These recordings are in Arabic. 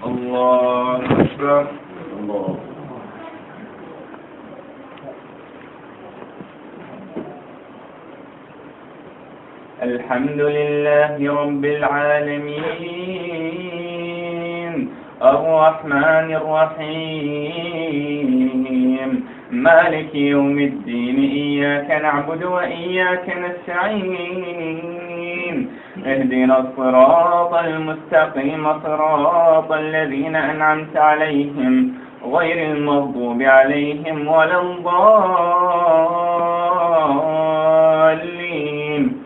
الله أكبر. الله. الحمد لله رب العالمين الرحمن الرحيم مالك يوم الدين إياك نعبد وإياك نستعين اهدنا الصراط المستقيم صراط الذين أنعمت عليهم غير المغضوب عليهم ولا الضالين.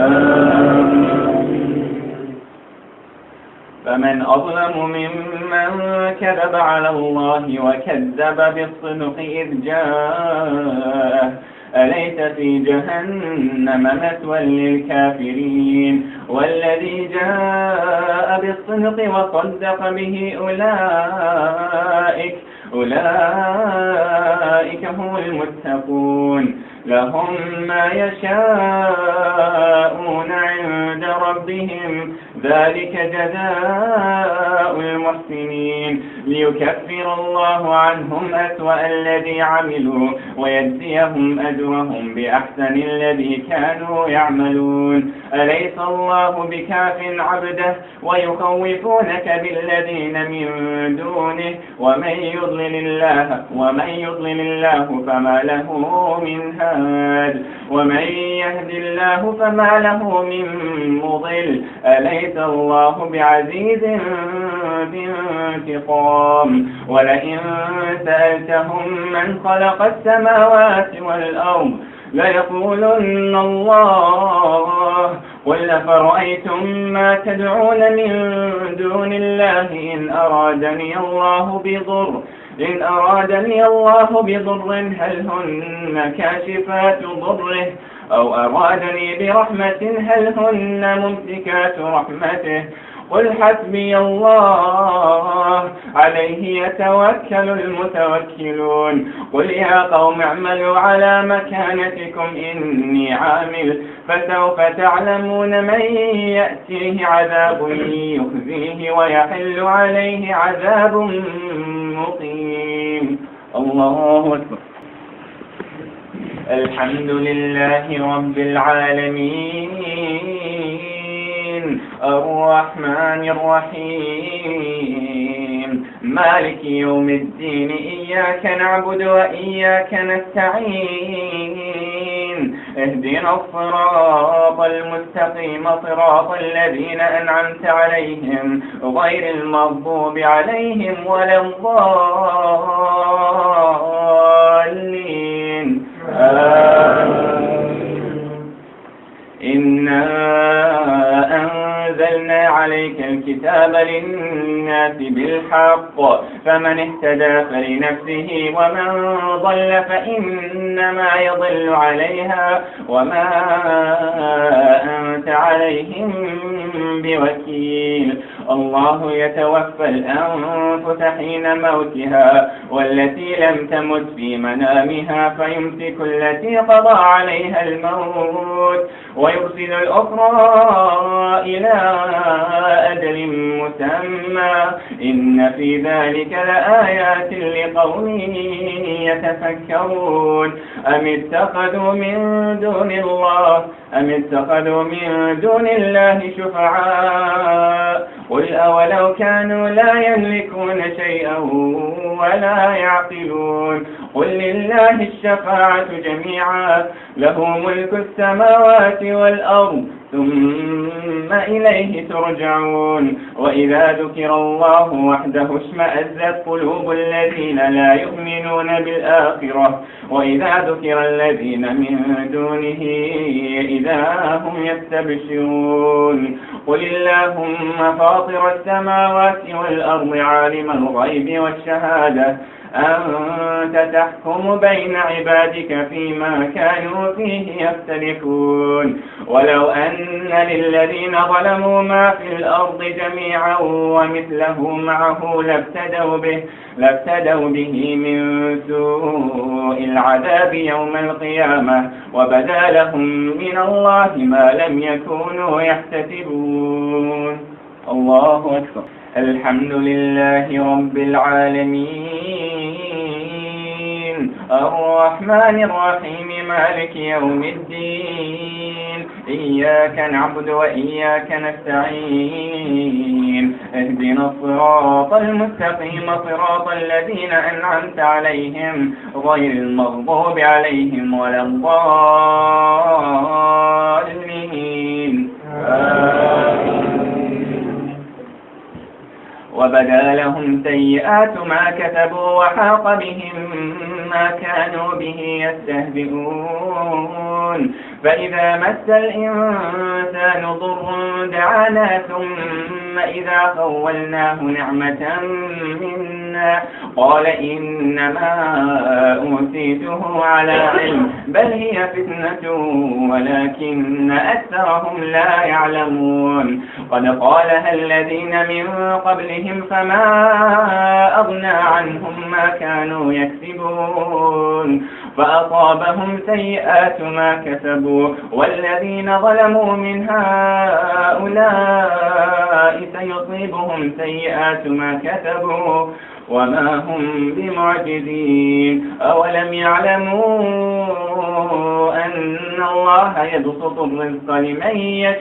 فمن أظلم ممن كذب على الله وكذب بالصدق إذ جاءه أليس في جهنم مثوى للكافرين والذي جاء بالصدق وصدق به أولئك هم المتقون لهم ما يشاءون عند ربهم ذلك جزاء المحسنين ليكفر الله عنهم أسوأ الذي عملوا ويجزيهم أجرهم بأحسن الذي كانوا يعملون. أليس الله بكاف عبده ويخوفونك بالذين من دونه ومن يضلل الله فما له من هاد ومن يهد الله فما له من مضل. أليس الله بعزيز بانتقام. ولئن سألتهم من خلق السماوات والأرض ليقولن الله قل أفرأيتم ما تدعون من دون الله إن أرادني الله بضر هل هن كاشفات ضره أو أرادني برحمة هل هن ممسكات رحمته قل حسبي الله عليه يتوكل المتوكلون. قل يا قوم اعملوا على مكانتكم إني عامل فسوف تعلمون من يأتيه عذاب يخزيه ويحل عليه عذاب مقيم. الله أكبر. الحمد لله رب العالمين الرحمن الرحيم مالك يوم الدين إياك نعبد وإياك نستعين اهدنا الصراط المستقيم صراط الذين أنعمت عليهم غير المغضوب عليهم ولا الضالين. إنا أنزلنا عليك الكتاب للناس بالحق فمن اهتدى فلنفسه ومن ضل فإنما يضل عليها وما أنت عليهم بوكيل. الله يتوفى الأنفس حين موتها والتي لم تمت في منامها فيمسك التي قضى عليها الموت ويرسل الأخرى إلى أجل مسمى إن في ذلك لآيات لقوم يتفكرون. أم اتخذوا من دون الله شفعاء قل أولو كانوا لا يملكون شيئا ولا يعقلون. قل لله الشفاعة جميعا له ملك السماوات والأرض ثم إليه ترجعون. وإذا ذكر الله وحده اشمأزت قلوب الذين لا يؤمنون بالآخرة وإذا ذكر الذين من دونه إذا هم يستبشرون. قل اللهم فاطر السماوات والأرض عالم الغيب والشهادة أنت تحكم بين عبادك فيما كانوا فيه يختلفون. ولو أن للذين ظلموا ما في الأرض جميعا ومثله معه لابتدوا به من سوء العذاب يوم القيامة وبدا لهم من الله ما لم يكونوا يحتسبون. الله أكبر. الحمد لله رب العالمين الرحمن الرحيم مالك يوم الدين إياك نعبد وإياك نستعين اهدنا الصراط المستقيم صراط الذين أنعمت عليهم غير المغضوب عليهم ولا الضالين وبدا لهم سيئات ما كسبوا وحاق بهم ما كانوا به يستهزئون فإذا مس الإنسان ضر دعانا ثم إذا خولناه نعمة منا قال إنما أوتيته على علم بل هي فتنة ولكن أكثرهم لا يعلمون قد قالها الذين من قبلهم فما أغنى عنهم ما كانوا يكسبون فأصابهم سيئات ما كسبوا والذين ظلموا من هؤلاء سيصيبهم سيئات ما كسبوا وما هم بمعجزين أولم يعلموا أن الله يبسط الرزق لمن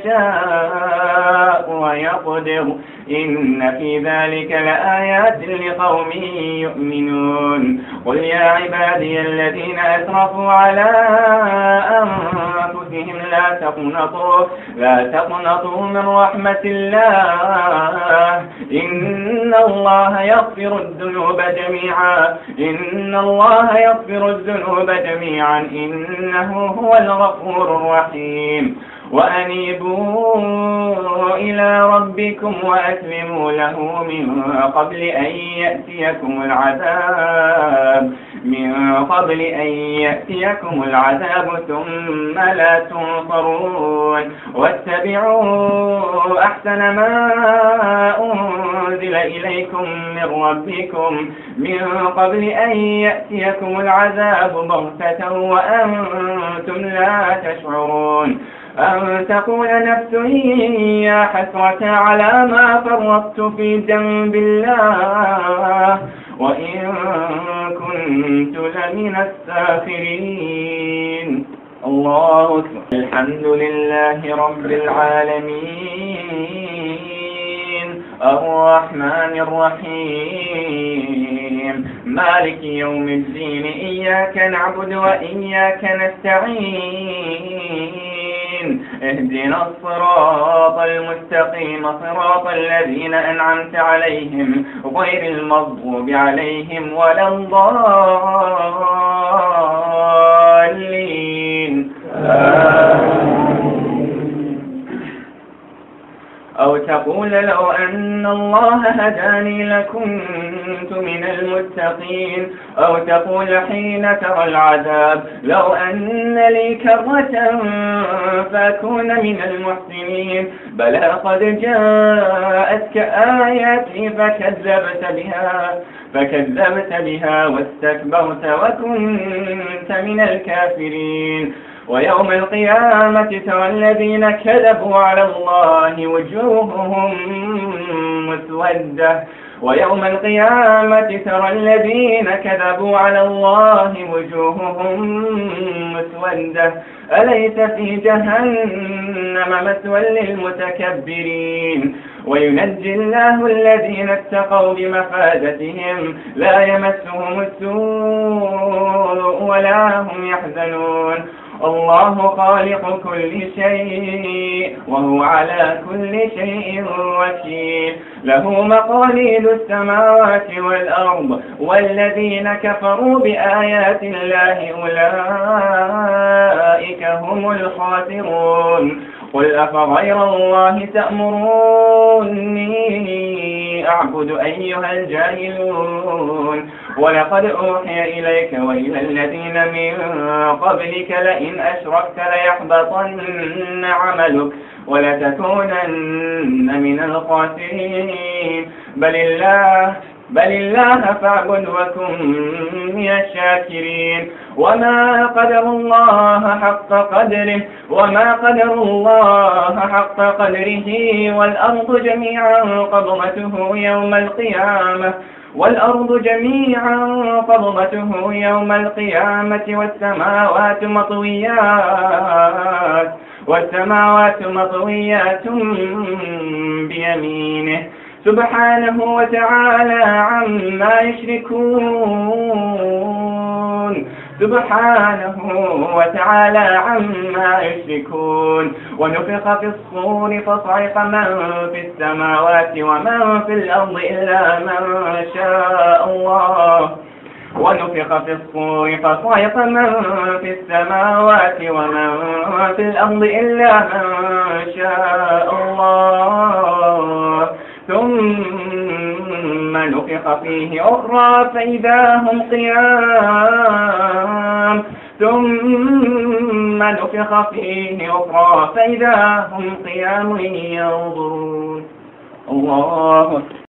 يشاء ويقدر إن في ذلك لآيات لقوم يؤمنون قل يا عبادي الذين أسرفوا على أنفسهم لا تقنطوا من رحمة الله إن الله يغفر الذنوب جميعا إنه هو الغفور الرحيم وأنيبوا إلى ربكم وأسلموا له من قبل أن يأتيكم العذاب ثم لا تنصرون واتبعوا أحسن ما أنزل إليكم من ربكم من قبل أن يأتيكم العذاب بغتة وأنتم لا تشعرون أن تقول نفس يا حسرة على ما فرطت في جنب الله وإن كنت لمن الساخرين الله أكبر. الحمد لله رب العالمين الرحمن الرحيم مالك يوم الدين إياك نعبد وإياك نستعين اهدنا الصراط المستقيم صراط الذين أنعمت عليهم غير المغضوب عليهم ولا الضالين أو تقول لو أن الله هداني لكنت من المتقين أو تقول حين ترى العذاب لو أن لي كرة فأكون من المحسنين بلى قد جاءتك آياتي فكذبت بها واستكبرت وكنت من الكافرين ويوم القيامة ترى الذين كذبوا على الله وجوههم مسودة أليس في جهنم مثوى للمتكبرين وينجي الله الذين اتقوا بمفازتهم لا يمسهم السوء ولا هم يحزنون الله خالق كل شيء وهو على كل شيء وكيل له مقاليد السماوات والأرض والذين كفروا بآيات الله أولئك هم الخاسرون قل أفغير الله تأمروني أعبد أيها الجاهلون ولقد أوحي إليك وإلى الذين من قبلك لئن أشركت ليحبطن عملك ولتكونن من الخاسرين بل الله بل الله فاعبد وكن من الشاكرين. وما قدر الله حق قدره والأرض جميعا قبضته يوم القيامة والسماوات مطويات بيمينه سبحانه وتعالى عما يشركون. ونفخ في الصور فصعق من في السماوات ومن في الأرض إلا من شاء الله ثم نفخ فيه أخرى فإذا هم قيام ينظرون. الله